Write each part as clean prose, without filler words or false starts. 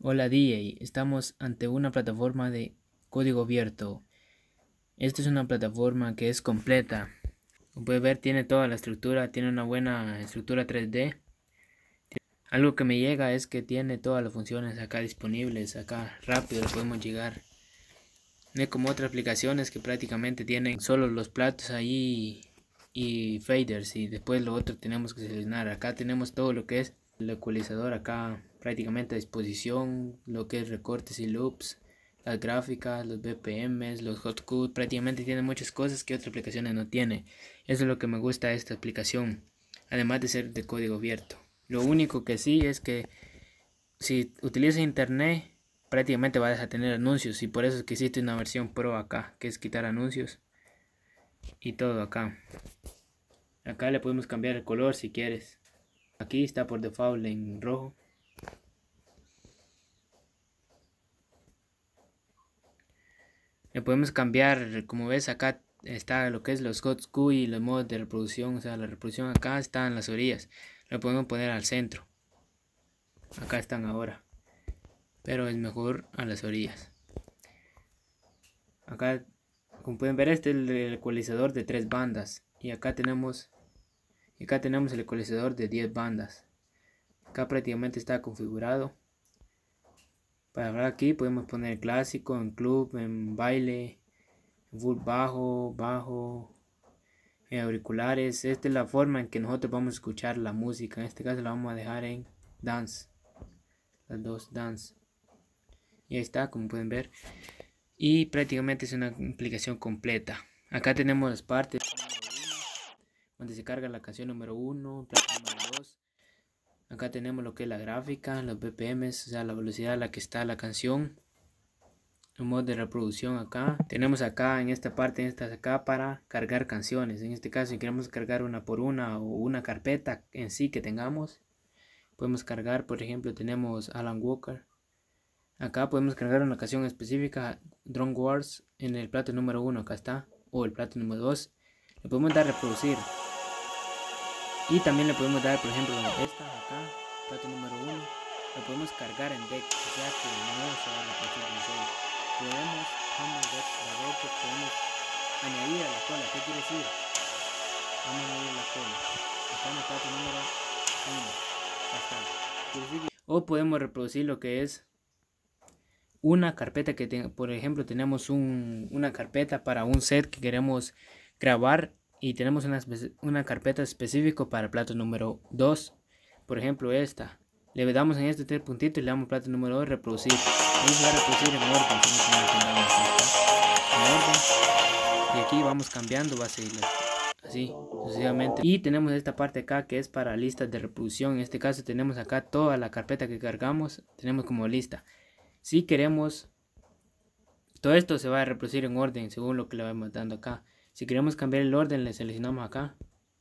Hola DJ, estamos ante una plataforma de código abierto. Esta es una plataforma que es completa. Como puedes ver, tiene toda la estructura, tiene una buena estructura 3D. Algo que me llega es que tiene todas las funciones acá disponibles, acá rápido lo podemos llegar. No es como otras aplicaciones que prácticamente tienen solo los platos ahí y faders, y después lo otro tenemos que seleccionar. Acá tenemos todo lo que es el ecualizador acá prácticamente a disposición, lo que es recortes y loops, las gráficas, los BPMs, los hotkeys, prácticamente tiene muchas cosas que otras aplicaciones no tiene. Eso es lo que me gusta de esta aplicación, además de ser de código abierto. Lo único que sí es que si utilizas internet prácticamente vas a tener anuncios, y por eso es que existe una versión pro acá, que es quitar anuncios y todo acá. Acá le podemos cambiar el color si quieres. Aquí está por default en rojo. Le podemos cambiar, como ves acá está lo que es los hotkeys y los modos de reproducción. O sea, la reproducción acá está en las orillas. Lo podemos poner al centro. Acá están ahora, pero es mejor a las orillas. Acá, como pueden ver, este es el ecualizador de 3 bandas. Y acá tenemos el ecualizador de 10 bandas. Acá prácticamente está configurado. Para hablar aquí podemos poner clásico, en club, en baile, en full bajo, en auriculares. Esta es la forma en que nosotros vamos a escuchar la música. En este caso la vamos a dejar en dance. Las dos dance. Y ahí está, como pueden ver. Y prácticamente es una aplicación completa. Acá tenemos las partes donde se carga la canción número 1, número 2. Acá tenemos lo que es la gráfica, los BPMs, o sea, la velocidad a la que está la canción. El modo de reproducción acá. Tenemos acá en esta parte, acá para cargar canciones. En este caso, si queremos cargar una por una o una carpeta en sí que tengamos, podemos cargar. Por ejemplo, tenemos Alan Walker. Acá podemos cargar una canción específica, Drone Wars, en el plato número 1, acá está, o el plato número 2. Le podemos dar reproducir. Y también le podemos dar, por ejemplo, esta acá, plato número 1. Lo podemos cargar en deck, o sea que no se va a reproducir en solo. Podemos podemos añadir a la cola. ¿Qué quiere decir? Vamos a añadir la cola. Está en el plato número 1. O podemos reproducir lo que es una carpeta que por ejemplo tenemos una carpeta para un set que queremos grabar, y tenemos una carpeta específica para el plato número 2. Por ejemplo esta. Le damos en este 3 puntitos y le damos plato número 2, reproducir. Ahí se va a reproducir en orden. Y aquí vamos cambiando, va a seguir así sucesivamente. Y tenemos esta parte acá que es para listas de reproducción. En este caso tenemos acá toda la carpeta que cargamos, tenemos como lista. Si queremos, todo esto se va a reproducir en orden según lo que le vamos dando acá. Si queremos cambiar el orden, le seleccionamos acá.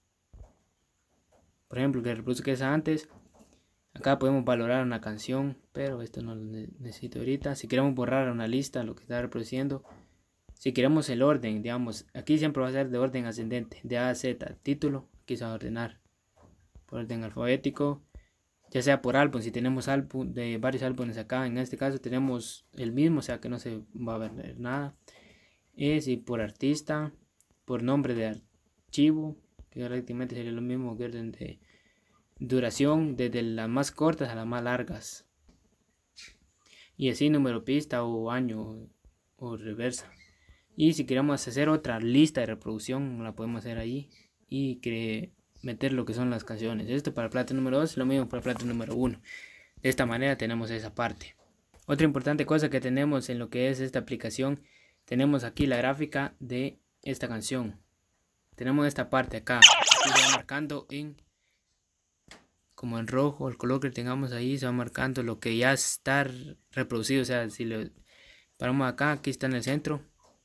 Por ejemplo, que reproduzca esa antes. Acá podemos valorar una canción, pero esto no lo necesito ahorita. Si queremos borrar una lista, lo que está reproduciendo. Si queremos el orden, digamos, aquí siempre va a ser de orden ascendente, de A a Z. Título, aquí se va a ordenar por orden alfabético, ya sea por álbum. Si tenemos álbum de varios álbumes acá, en este caso tenemos el mismo, o sea que no se va a ver nada. Si por artista, por nombre de archivo, que prácticamente sería lo mismo que orden de duración, desde las más cortas a las más largas, y así número pista o año o reversa. Y si queremos hacer otra lista de reproducción, la podemos hacer ahí y meter lo que son las canciones. Esto para el plato número 2, lo mismo para el plato número 1. De esta manera tenemos esa parte. Otra importante cosa que tenemos en lo que es esta aplicación, tenemos aquí la gráfica de esta canción. Tenemos esta parte acá, aquí se va marcando como en rojo, el color que tengamos ahí se va marcando lo que ya está reproducido. O sea, si lo paramos acá, aquí está en el centro.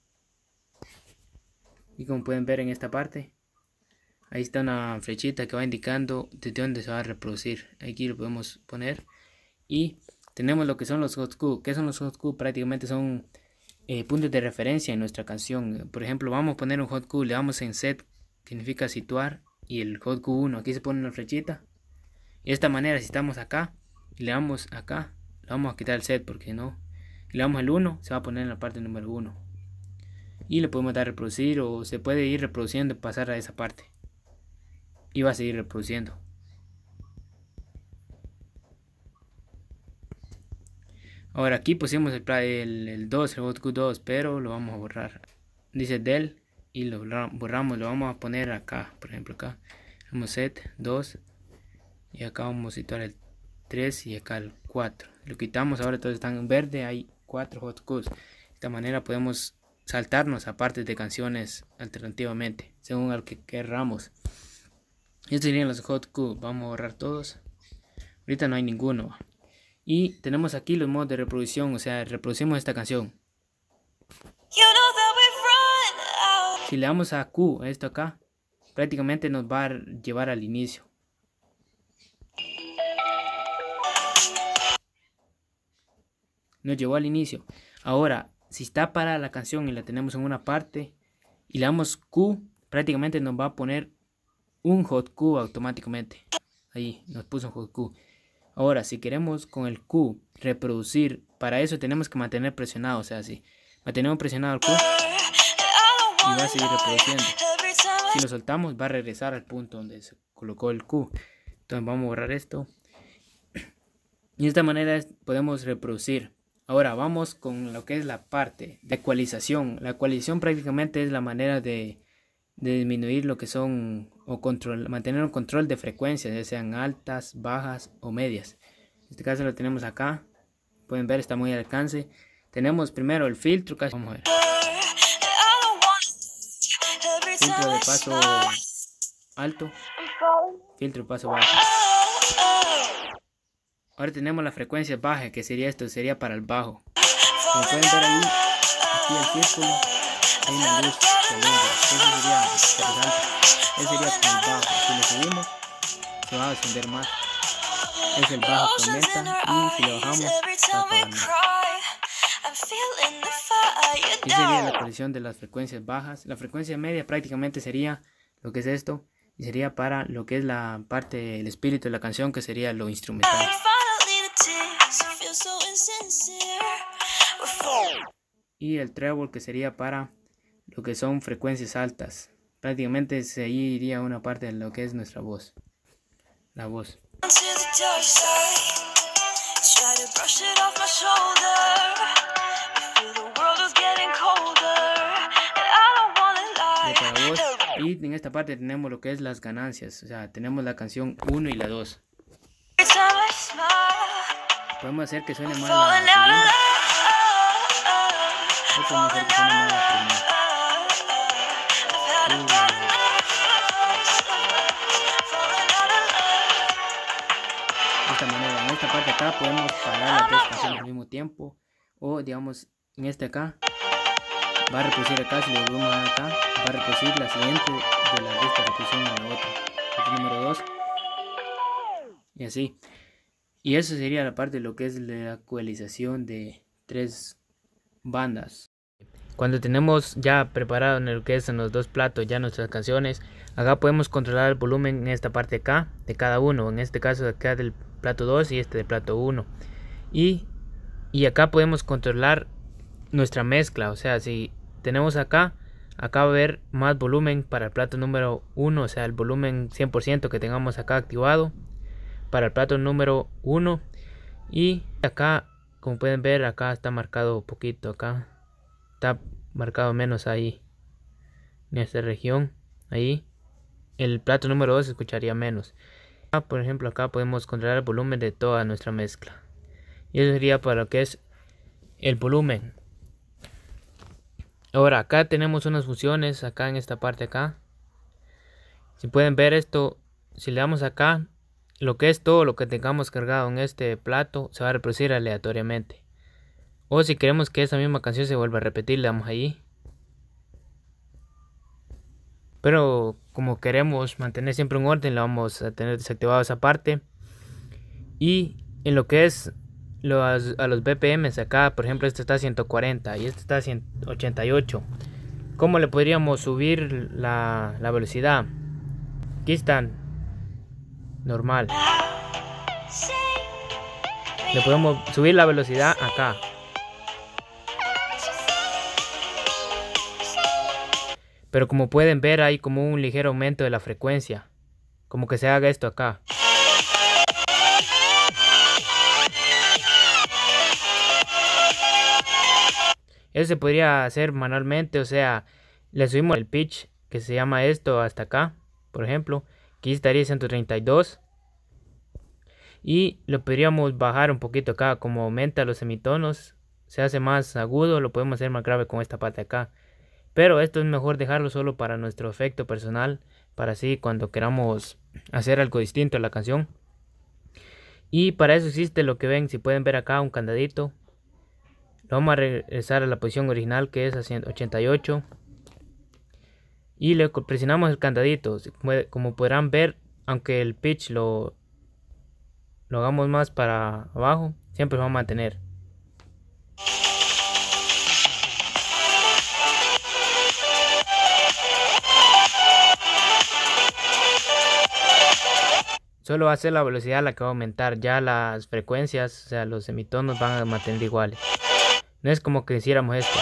Y como pueden ver en esta parte, ahí está una flechita que va indicando desde dónde se va a reproducir. Aquí lo podemos poner. Y tenemos lo que son los hotkeys. ¿Qué son los hotkeys? Prácticamente son puntos de referencia en nuestra canción. Por ejemplo, vamos a poner un hotkey, le damos en set, significa situar, y el hotkey 1, aquí se pone una flechita. Y de esta manera, si estamos acá y le damos acá, Le vamos a quitar el set porque no. Y le damos el 1, se va a poner en la parte número 1. Y le podemos dar reproducir o se puede ir reproduciendo y pasar a esa parte. Y va a seguir reproduciendo. Ahora aquí pusimos el 2, el hot Q 2, pero lo vamos a borrar. Dice del y lo borramos, lo vamos a poner acá, por ejemplo acá. Vamos set 2 y acá vamos a situar el 3 y acá el 4. Lo quitamos, ahora todos están en verde, hay 4 hot Qs. De esta manera podemos saltarnos a partes de canciones alternativamente, según al que querramos. Estos serían los hot Q, vamos a borrar todos. Ahorita no hay ninguno. Y tenemos aquí los modos de reproducción, o sea, reproducimos esta canción. Si le damos a Q, esto acá, prácticamente nos va a llevar al inicio. Nos llevó al inicio. Ahora, si está para la canción y la tenemos en una parte y le damos Q, prácticamente nos va a poner un hot Q automáticamente. Ahí nos puso un hot Q. Ahora, si queremos con el Q reproducir, para eso tenemos que mantener presionado, o sea, si mantenemos presionado el Q y va a seguir reproduciendo. Si lo soltamos va a regresar al punto donde se colocó el Q. Entonces vamos a borrar esto. Y de esta manera podemos reproducir. Ahora vamos con lo que es la parte de ecualización. La ecualización prácticamente es la manera de disminuir lo que son o mantener un control de frecuencias, ya sean altas, bajas o medias. En este caso lo tenemos acá, pueden ver, está muy al alcance. Tenemos primero el filtro, vamos a ver, filtro de paso alto, filtro de paso bajo. Ahora tenemos la frecuencia baja, que sería esto, sería para el bajo. Como pueden ver ahí, aquí el círculo, hay una luz saliendo. Eso sería interesante. Ese sería con el bajo. Si lo subimos, se va a ascender más. Es el bajo que aumenta y si lo bajamos, se va a apagar más. Esa sería la ecualización de las frecuencias bajas. La frecuencia media prácticamente sería lo que es esto. Y sería para lo que es la parte del espíritu de la canción, que sería lo instrumental. Y el treble, que sería para lo que son frecuencias altas. Prácticamente se iría una parte de lo que es nuestra voz. La voz. Y en esta parte tenemos lo que es las ganancias. O sea, tenemos la canción 1 y la 2. Podemos hacer que suene más la segunda. O podemos hacer que suene más la primera. De esta manera, en esta parte acá podemos parar las dos canciones al mismo tiempo. O digamos, en este acá va a reproducir acá, si lo volvemos a dar acá, va a reproducir la siguiente de la lista de reproducción a la otra. Aquí número 2. Y así. Y eso sería la parte de lo que es la ecualización de 3 bandas. Cuando tenemos ya preparado en lo que es en los dos platos ya nuestras canciones, acá podemos controlar el volumen en esta parte acá de cada uno. En este caso de acá del plato 2 y este del plato 1. Y acá podemos controlar nuestra mezcla. O sea, si tenemos acá va a haber más volumen para el plato número 1. O sea, el volumen 100% que tengamos acá activado para el plato número 1. Y acá, como pueden ver, acá está marcado un poquito, acá está marcado menos ahí en esta región. Ahí el plato número 2 se escucharía menos. Por ejemplo, acá podemos controlar el volumen de toda nuestra mezcla. Y eso sería para lo que es el volumen. Ahora acá tenemos unas funciones acá en esta parte acá. Si pueden ver esto, si le damos acá, lo que es todo lo que tengamos cargado en este plato se va a reproducir aleatoriamente. O si queremos que esa misma canción se vuelva a repetir, le damos ahí. Pero como queremos mantener siempre un orden, la vamos a tener desactivado esa parte. Y en lo que es a los BPMs acá, por ejemplo, este está a 140 y este está a 188. ¿Cómo le podríamos subir la velocidad? Aquí están normal. le podemos subir la velocidad acá. Pero como pueden ver hay como un ligero aumento de la frecuencia. Como que se haga esto acá. Eso se podría hacer manualmente, o sea, le subimos el pitch que se llama esto hasta acá, por ejemplo. Aquí estaría 132. Y lo podríamos bajar un poquito acá, como aumenta los semitonos, se hace más agudo, lo podemos hacer más grave con esta parte acá. Pero esto es mejor dejarlo solo para nuestro efecto personal, para así cuando queramos hacer algo distinto a la canción. Y para eso existe lo que ven, si pueden ver acá, un candadito. Lo vamos a regresar a la posición original, que es a 188. Y le presionamos el candadito. Como podrán ver, aunque el pitch lo hagamos más para abajo, siempre lo vamos a mantener. Solo va a ser la velocidad la que va a aumentar, ya las frecuencias, o sea, los semitonos van a mantener iguales. No es como que hiciéramos esto.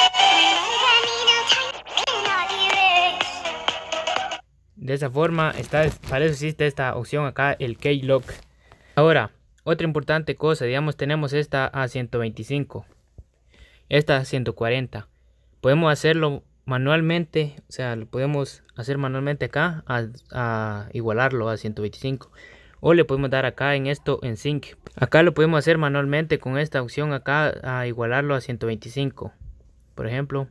De esa forma, para eso existe esta opción acá, el K-Lock. Ahora, otra importante cosa, digamos tenemos esta a 125, esta a 140. Podemos hacerlo manualmente, o sea, lo podemos hacer manualmente acá a igualarlo a 125. O le podemos dar acá en esto en Sync. Acá lo podemos hacer manualmente con esta opción acá a igualarlo a 125. Por ejemplo,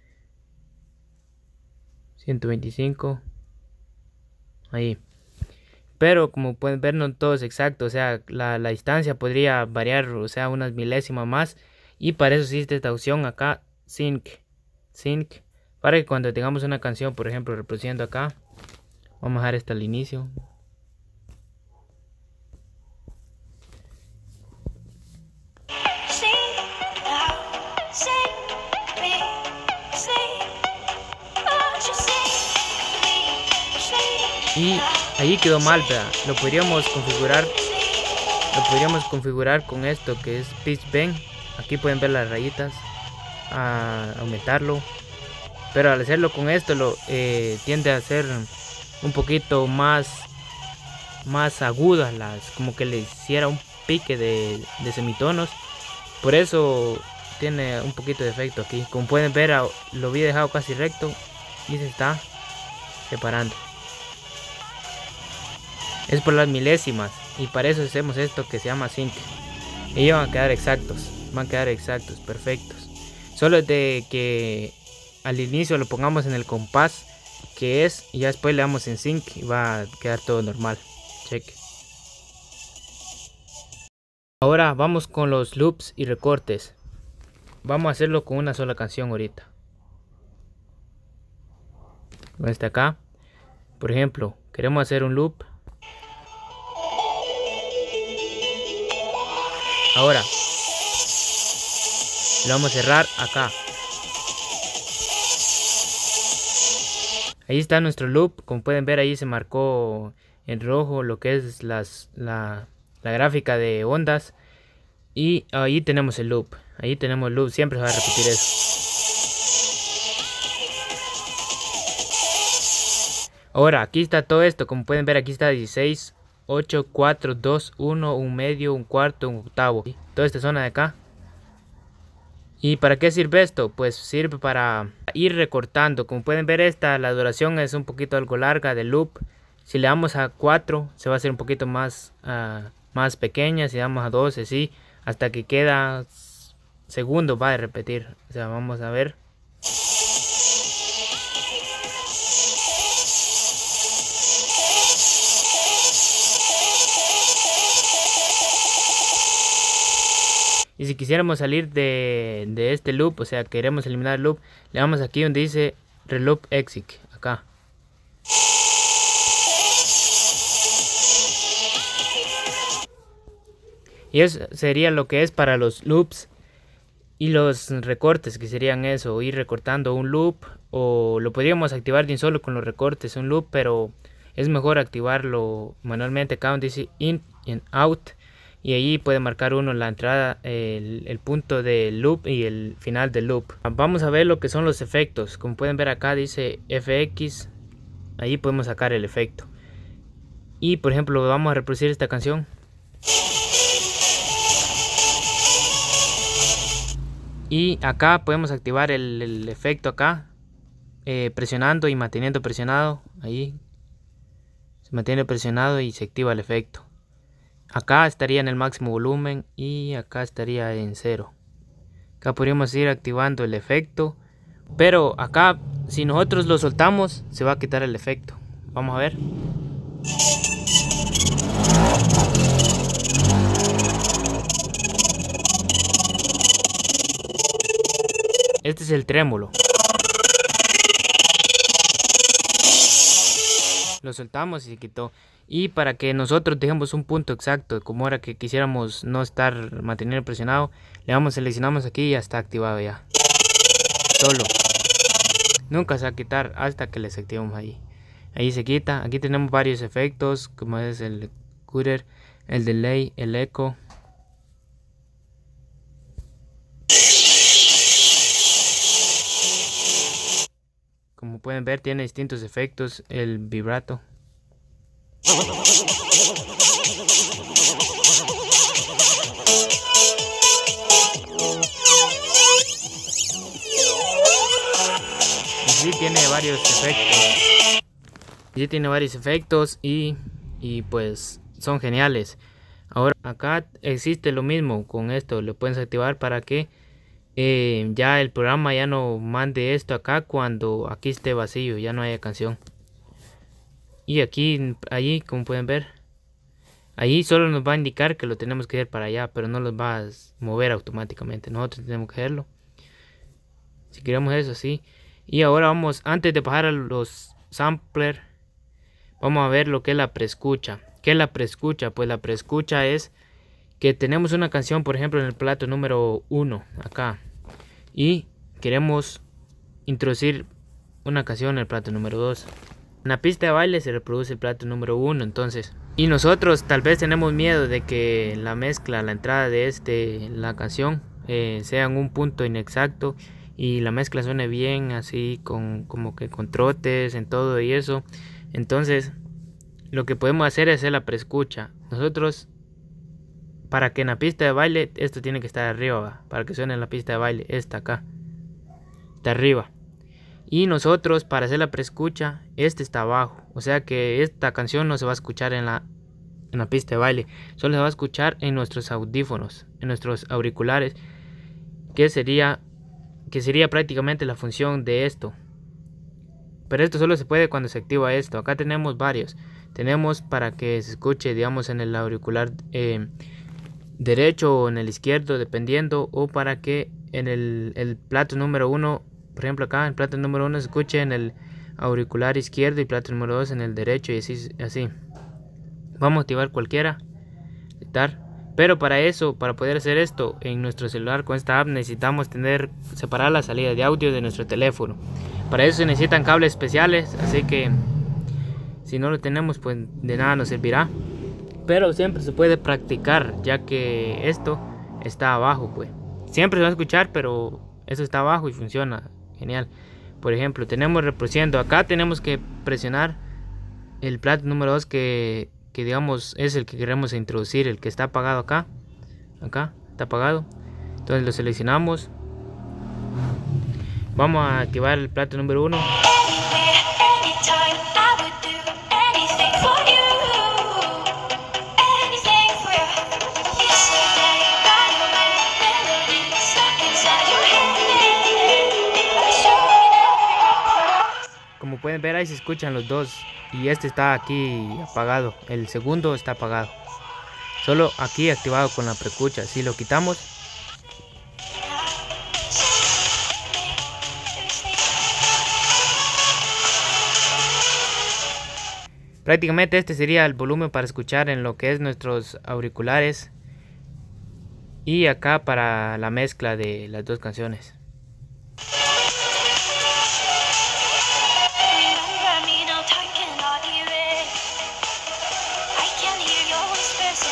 125. Ahí. Pero como pueden ver no todo es exacto, o sea, la distancia podría variar, o sea, unas milésimas más. Y para eso existe esta opción acá, Sync. Para que cuando tengamos una canción, por ejemplo, reproduciendo acá, vamos a dejar esta al inicio. Y ahí quedó mal, ¿verdad? Lo podríamos configurar con esto que es Pitch Bend. Aquí pueden ver las rayitas, a aumentarlo. Pero al hacerlo con esto tiende a ser un poquito más agudas, como que le hiciera un pique de semitonos. Por eso tiene un poquito de efecto aquí. Como pueden ver, lo había dejado casi recto y se está separando. Es por las milésimas, y para eso hacemos esto que se llama Sync. Y van a quedar exactos, perfectos. Solo de que al inicio lo pongamos en el compás que es, y ya después le damos en Sync y va a quedar todo normal. Check. Ahora vamos con los loops y recortes. Vamos a hacerlo con una sola canción ahorita. Con este acá. Por ejemplo, queremos hacer un loop. Ahora lo vamos a cerrar acá. Ahí está nuestro loop. Como pueden ver, ahí se marcó en rojo lo que es la gráfica de ondas. Y ahí tenemos el loop. Ahí tenemos el loop. Siempre se va a repetir eso. Ahora, aquí está todo esto. Como pueden ver, aquí está 16, 8, 4, 2, 1, un medio, un cuarto, un octavo. Toda esta zona de acá. ¿Y para qué sirve esto? Pues sirve para ir recortando. Como pueden ver, la duración es un poquito algo larga del loop. Si le damos a 4 se va a hacer un poquito más pequeña. Si le damos a 12, sí, hasta que queda segundos va a repetir. O sea, vamos a ver. Y si quisiéramos salir de este loop, o sea, queremos eliminar el loop, le damos aquí donde dice Reloop Exit, acá. Y eso sería lo que es para los loops y los recortes, que serían eso, ir recortando un loop, o lo podríamos activar de un solo con los recortes, un loop, pero es mejor activarlo manualmente acá donde dice In and Out. y allí puede marcar uno la entrada, el punto del loop y el final del loop. Vamos a ver lo que son los efectos. Como pueden ver acá dice FX, ahí podemos sacar el efecto. Y por ejemplo vamos a reproducir esta canción. Y acá podemos activar el efecto acá, presionando y manteniendo presionado. Ahí se mantiene presionado y se activa el efecto. Acá estaría en el máximo volumen y acá estaría en 0. Acá podríamos ir activando el efecto, pero acá si nosotros lo soltamos se va a quitar el efecto. Vamos a ver. Este es el trémolo. Lo soltamos y se quitó. Y para que nosotros dejemos un punto exacto, como ahora que quisiéramos no estar manteniendo presionado, seleccionamos aquí y ya está activado ya. Solo. Nunca se va a quitar hasta que les activemos ahí. Ahí se quita. Aquí tenemos varios efectos, como es el cutter, el delay, el eco. Como pueden ver, tiene distintos efectos. El vibrato. Sí tiene varios efectos. Sí tiene varios efectos y pues son geniales. Ahora acá existe lo mismo con esto. Lo pueden activar para que ya el programa ya no mande esto acá cuando aquí esté vacío, ya no haya canción. Y aquí, allí como pueden ver, ahí solo nos va a indicar que lo tenemos que ir para allá, pero no los va a mover automáticamente. Nosotros tenemos que hacerlo. Si queremos eso, sí. Y ahora vamos, antes de pasar a los samplers, vamos a ver lo que es la preescucha. ¿Qué es la preescucha? Pues la preescucha es que tenemos una canción, por ejemplo, en el plato número 1 acá, y queremos introducir una canción en el plato número 2. En la pista de baile se reproduce el plato número 1, entonces, y nosotros tal vez tenemos miedo de que la mezcla, la entrada de la canción sea en un punto inexacto y la mezcla suene bien, así como que con trotes en todo y eso. Entonces lo que podemos hacer es hacer la preescucha. Nosotros, para que en la pista de baile, esto tiene que estar arriba, ¿va? Para que suene en la pista de baile, esta acá está arriba. Y nosotros, para hacer la preescucha, este está abajo. O sea que esta canción no se va a escuchar en la pista de baile. Solo se va a escuchar en nuestros audífonos, en nuestros auriculares. Que sería prácticamente la función de esto. Pero esto solo se puede cuando se activa esto. Acá tenemos varios. Tenemos para que se escuche, digamos, en el auricular derecho o en el izquierdo, dependiendo, o para que en el plato número 1, por ejemplo acá, el plato número 1 se escuche en el auricular izquierdo y plato número 2 en el derecho y así. Vamos a activar cualquiera, pero para eso, para poder hacer esto en nuestro celular con esta app, necesitamos separar la salida de audio de nuestro teléfono. Para eso se necesitan cables especiales, así que si no lo tenemos, pues de nada nos servirá. Pero siempre se puede practicar, ya que esto está abajo, pues. Siempre se va a escuchar, pero eso está abajo y funciona genial. Por ejemplo, tenemos reproduciendo. Acá tenemos que presionar el plato número 2 que digamos es el que queremos introducir, el que está apagado acá. Acá está apagado. Entonces lo seleccionamos. Vamos a activar el plato número 1. Como pueden ver, ahí se escuchan los dos. Y este está aquí apagado. El segundo está apagado. Solo aquí activado con la preescucha. Si lo quitamos, prácticamente este sería el volumen para escuchar en lo que es nuestros auriculares. Y acá para la mezcla de las dos canciones.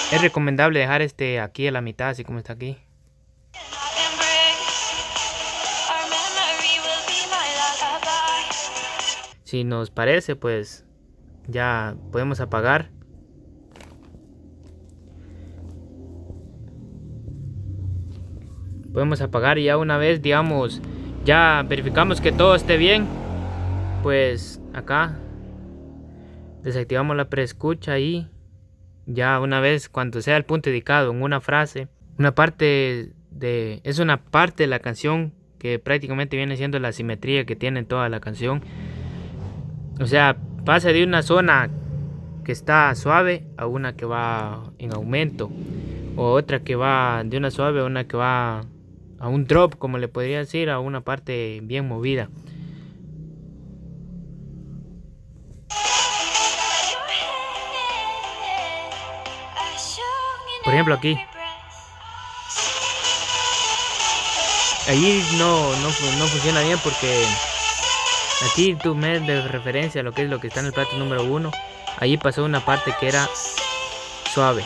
Es recomendable dejar aquí a la mitad, así como está aquí. Si nos parece, pues ya podemos apagar. Podemos apagar y ya una vez, digamos, ya verificamos que todo esté bien, pues acá desactivamos la preescucha y ya una vez cuando sea el punto indicado en una frase, es una parte de la canción que prácticamente viene siendo la simetría que tiene toda la canción. O sea, pasa de una zona que está suave a una que va en aumento, o otra que va de una suave a una que va a un drop, como le podría decir, a una parte bien movida. Por ejemplo aquí. Allí no funciona bien porque aquí tú me das de referencia a lo que es lo que está en el plato número 1. Allí pasó una parte que era suave.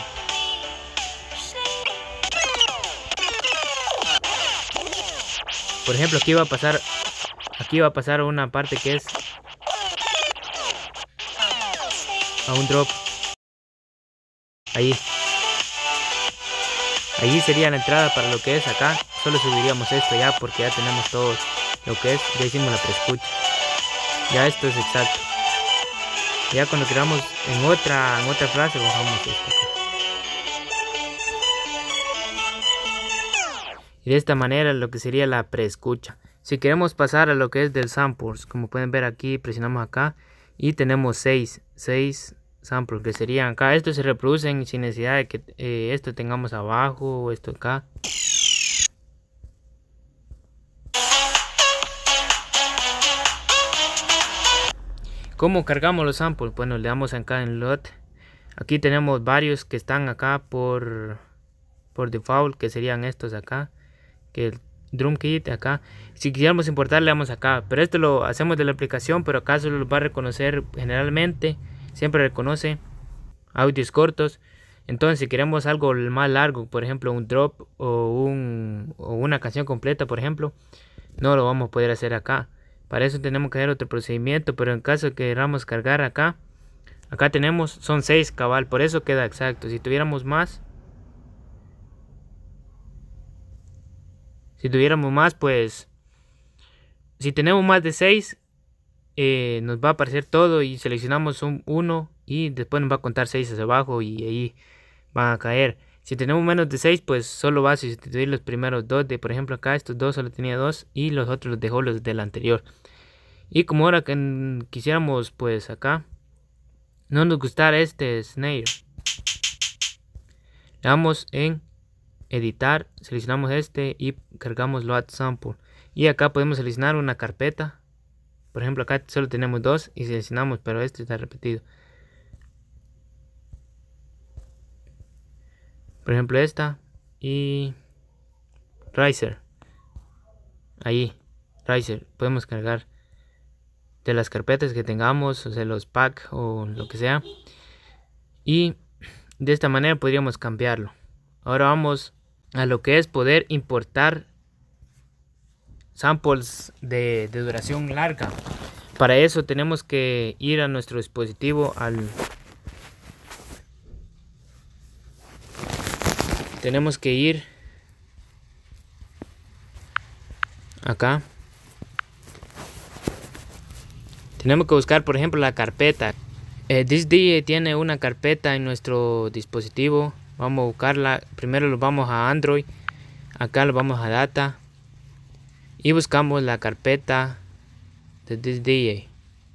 Por ejemplo, aquí va a pasar una parte que es a un drop. Allí sería la entrada para lo que es acá. Solo subiríamos esto ya porque ya tenemos todo lo que es. Ya hicimos la preescucha. Ya esto es exacto. Ya cuando queramos en otra frase bajamos esto. Y de esta manera lo que sería la preescucha. Si queremos pasar a lo que es del samples, como pueden ver aquí, presionamos acá y tenemos 6 samples que serían acá. Estos se reproducen sin necesidad de que esto tengamos abajo o esto acá. ¿Cómo cargamos los samples? Bueno, le damos acá en lot. Aquí tenemos varios que están acá por default, que serían estos acá, que el drum kit acá. Si quisiéramos importar le damos acá, pero esto lo hacemos de la aplicación, pero acá solo lo va a reconocer generalmente, siempre reconoce audios cortos. Entonces si queremos algo más largo, por ejemplo un drop o una canción completa, por ejemplo, no lo vamos a poder hacer acá. Para eso tenemos que hacer otro procedimiento, pero en caso de que queramos cargar acá tenemos, son 6 cabal, por eso queda exacto. Si tuviéramos más, pues si tenemos más de 6, nos va a aparecer todo y seleccionamos uno y después nos va a contar 6 hacia abajo y ahí van a caer. Si tenemos menos de 6, pues solo va a sustituir los primeros 2 por ejemplo acá estos 2 solo tenía 2 y los otros los dejó los del anterior. Y como ahora que quisiéramos, pues acá no nos gustara este snare, le damos en editar, seleccionamos este y cargamos load sample. Y acá podemos seleccionar una carpeta. Por ejemplo acá solo tenemos 2 y seleccionamos, pero este está repetido. Por ejemplo esta y Riser. Ahí, Riser, podemos cargar de las carpetas que tengamos, o sea los pack o lo que sea. Y de esta manera podríamos cambiarlo. Ahora vamos a lo que es poder importar samples de duración larga. Para eso tenemos que ir a nuestro dispositivo tenemos que ir acá. Tenemos que buscar, por ejemplo, la carpeta. This DJ tiene una carpeta en nuestro dispositivo. Vamos a buscarla. Primero lo vamos a Android. Acá lo vamos a Data. Y buscamos la carpeta de This DJ.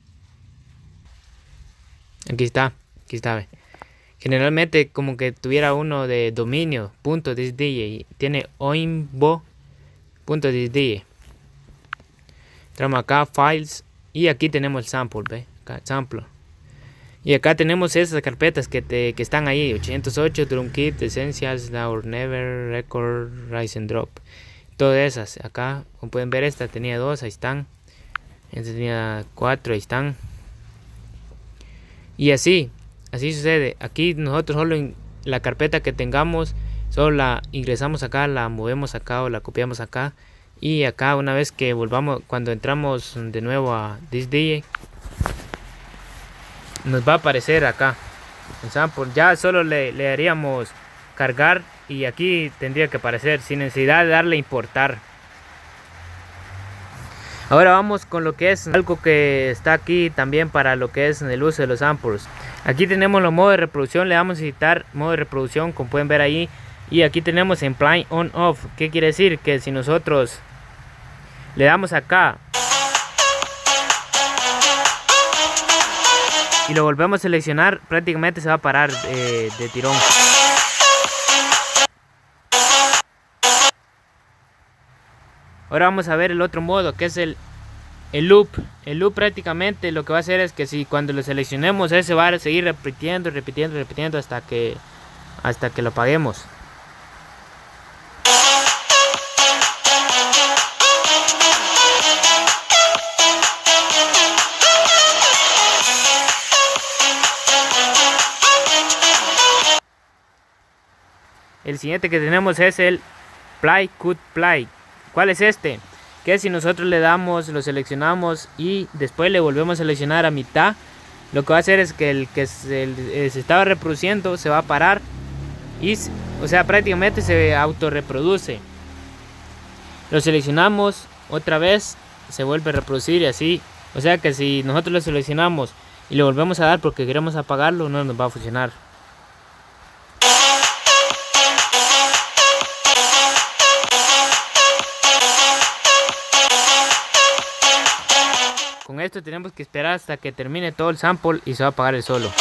Aquí está. Ve. Generalmente como que tuviera uno de dominio .thisdj. Tiene oimbo.thisdj. Entramos acá, Files. Y aquí tenemos el sample, ¿ve? Acá, sample. Y acá tenemos esas carpetas que están ahí. 808, Drum Kit, Essentials, Now or Never, Record, Rise and Drop. Todas esas. Acá, como pueden ver, esta tenía 2, ahí están. Esta tenía 4, ahí están. Y así sucede. Aquí nosotros solo la carpeta que tengamos, solo la ingresamos acá, la movemos acá o la copiamos acá, y acá una vez que volvamos, cuando entramos de nuevo a This DJ, nos va a aparecer acá el sample. Ya solo le haríamos cargar y aquí tendría que aparecer sin necesidad de darle importar. Ahora vamos con lo que es algo que está aquí también para lo que es el uso de los samples. Aquí tenemos los modos de reproducción, le vamos a editar modo de reproducción como pueden ver ahí. Y aquí tenemos en play on off. ¿Qué quiere decir? Que si nosotros le damos acá y lo volvemos a seleccionar, prácticamente se va a parar de tirón. Ahora vamos a ver el otro modo, que es el loop. El loop prácticamente lo que va a hacer es que si cuando lo seleccionemos, ese va a seguir repitiendo hasta que lo apaguemos. El siguiente que tenemos es el play cut play. ¿Cuál es este? Que si nosotros le damos, lo seleccionamos y después le volvemos a seleccionar a mitad, lo que va a hacer es que el que se estaba reproduciendo se va a parar y, o sea, prácticamente se autorreproduce. Lo seleccionamos otra vez, se vuelve a reproducir y así. O sea que si nosotros lo seleccionamos y le volvemos a dar porque queremos apagarlo, no nos va a funcionar. Con esto tenemos que esperar hasta que termine todo el sample y se va a apagar el solo.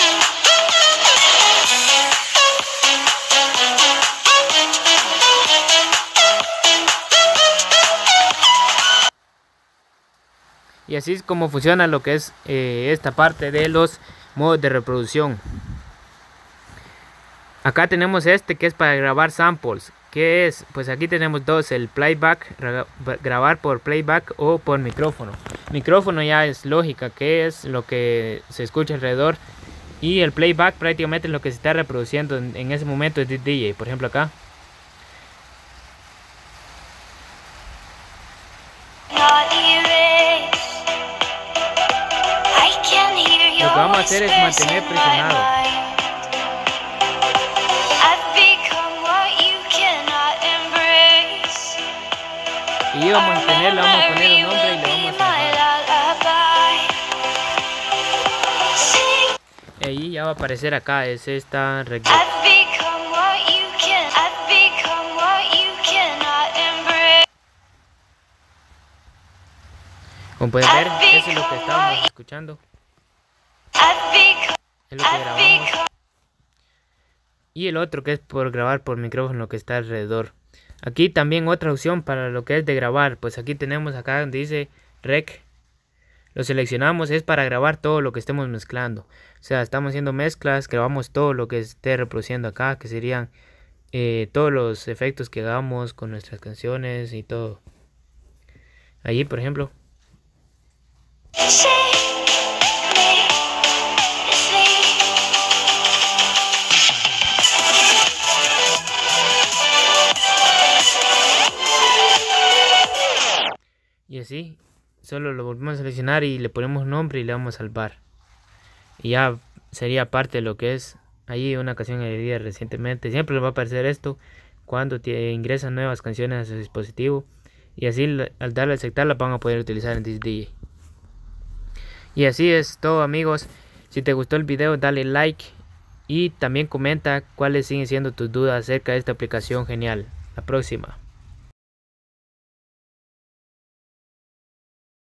Y así es como funciona lo que es esta parte de los modos de reproducción. Acá tenemos este que es para grabar samples. ¿Qué es? Pues aquí tenemos dos, el playback, grabar por playback o por micrófono. Micrófono ya es lógica, que es lo que se escucha alrededor. Y el playback prácticamente es lo que se está reproduciendo en ese momento de DJ. Por ejemplo acá. Lo que vamos a hacer es mantener presionado. Y vamos a poner un nombre y le vamos a dejar. Ahí ya va a aparecer acá, es esta regla. Como pueden ver, eso es lo que estábamos escuchando. Es lo que grabamos. Y el otro que es por grabar por micrófono que está alrededor. Aquí también otra opción para lo que es de grabar. Pues aquí tenemos acá donde dice Rec. Lo seleccionamos, es para grabar todo lo que estemos mezclando. O sea, estamos haciendo mezclas, grabamos todo lo que esté reproduciendo acá, que serían todos los efectos que hagamos con nuestras canciones y todo. Allí, por ejemplo. Y así, solo lo volvemos a seleccionar y le ponemos nombre y le vamos a salvar. Y ya sería parte de lo que es ahí una canción añadida recientemente. Siempre les va a aparecer esto cuando ingresan nuevas canciones a su dispositivo. Y así al darle a aceptar la van a poder utilizar en This DJ. Y así es todo, amigos. Si te gustó el video, dale like. Y también comenta cuáles siguen siendo tus dudas acerca de esta aplicación genial. La próxima.